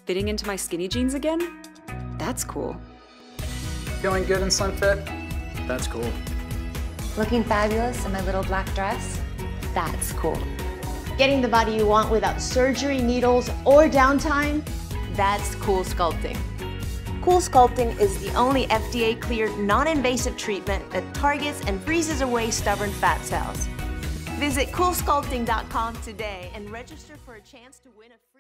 fitting into my skinny jeans again? That's cool. Feeling good in slim fit? That's cool. Looking fabulous in my little black dress? That's cool. Getting the body you want without surgery, needles, or downtime? That's cool sculpting. Cool Sculpting is the only FDA-cleared, non-invasive treatment that targets and freezes away stubborn fat cells. Visit CoolSculpting.com today and register for a chance to win a free